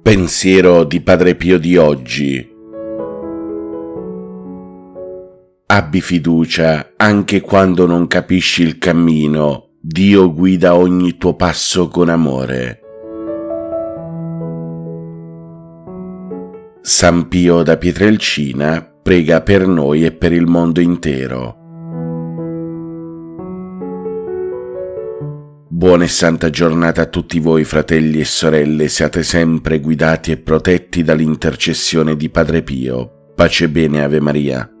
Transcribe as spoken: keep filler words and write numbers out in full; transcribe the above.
Pensiero di Padre Pio di oggi. Abbi fiducia anche quando non capisci il cammino, Dio guida ogni tuo passo con amore. San Pio da Pietrelcina prega per noi e per il mondo intero. Buona e santa giornata a tutti voi, fratelli e sorelle, siate sempre guidati e protetti dall'intercessione di Padre Pio. Pace e bene, Ave Maria.